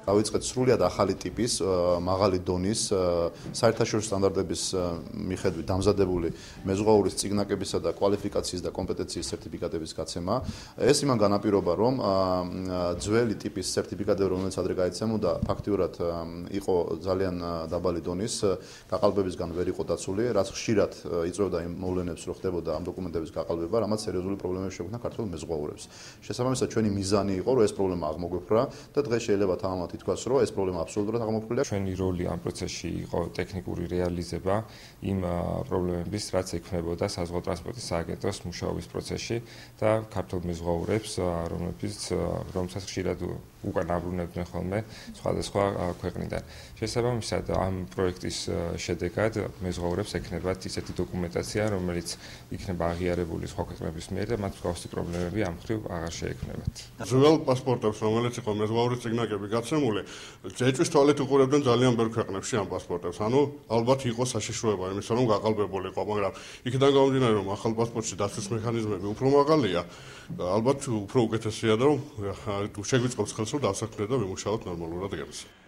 დავიწყეთ სრულიად ახალი ტიპის, მაღალი დონის, საერთაშორისო სტანდარტების მიხედვით დამზადებული მეზღვაურის წიგნაკებისა და კვალიფიკაციის და კომპეტენციის სერტიფიკატების გაცემა. ეს იმან განაპირობა, რომ ძველი ტიპის სერტიფიკატები, რომელიც ადრე გაიცემოდა, ფაქტიურად იყო ძალიან დაბალი დონის, გაყალბებისგან ვერ იყო დაცული, რაც ხშირად იწვევდა იმ მოვლენებს, რომ ხდებოდა ამ დოკუმენტების გაყალბება, რამაც სერიოზული პრობლემები შექმნა ქართულ მეზღვაურებს. შესაბამისად, ჩვენი მიზანი იყო, რომ ეს პრობლემა აღმოგვეფრა და დღეს შეიძლება თამამად ითქვას, რომ ეს პრობლემა აბსოლუტურად აღმოფხვრილია. ჩვენი როლი ამ პროცესში იყო ტექნიკური რეალიზება იმ პრობლემების, რაც ექმნებოდა საზღვაო ტრანსპორტის სააგენტოს მუშაობის პროცესში და ქართულ მეზღვაურებს, რომელსაც ხშირად უკან აბრუნებდნენ ხოლმე სხვადასხვა ქვეყნიდან. შესაბამისად, ამ პროექტის შედეგად მეზღვაურებს ექნებათ ისეთი დოკუმენტაცია, რომელიც იქნება აღიარებული სხვა ქვეყნების მიერ და მათ მსგავსი პრობლემები ამ მხრივ აღარ შეექმნებათ. ძველ პასპორტებს, რომელიც იყო მეზღვაურის წიგნაკები გაცემული, ეჭვის თვალით უყურებდნენ ძალიან ბევრ ქვეყნებში ამ პასპორტებს. ანუ ალბათ იყო საშიშროება იმისა, რომ გაყალბებულიყო, მაგრამ იქიდან გამომდინარე, რომ ახალ პასპორტში დაცვის მექანიზმები უფრო მაღალია, ალბათ უფრო უკეთესია და შეგვიწყობს ხელს, რომ დავსაქმდეთ და ვიმუშაოთ ნორმალურად გემს.